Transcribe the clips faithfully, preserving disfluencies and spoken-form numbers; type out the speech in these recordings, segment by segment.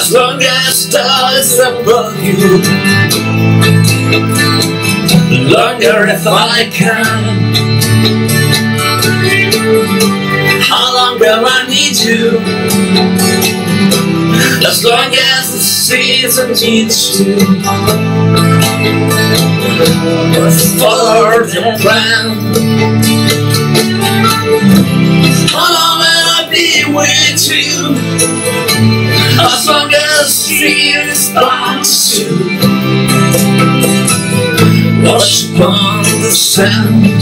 as long as stars above you, longer if I can. How long will I need you? As long as the season needs you. For the plan. How long will I be with you? As long as fear responds to wash upon the sand.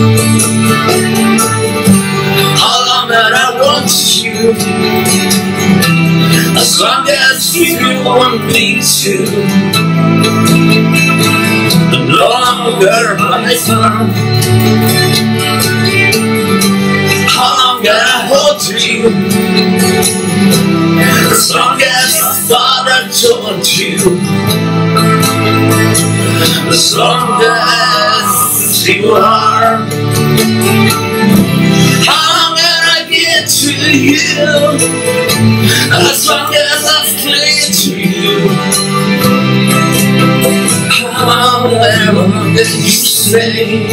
How long will I want you? As long as you want me to. The longer I found. How long will I hold you? As long as I thought I told you. As long as you are. How long will I get to you? As long as I cling to you. How long did you stay?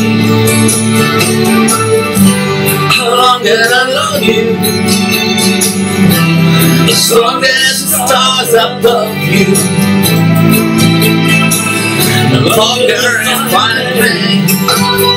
How long did I love you? As long as the stars above you. The longer if I may.